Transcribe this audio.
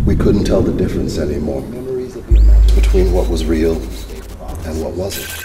We couldn't tell the difference anymore between what was real and what wasn't.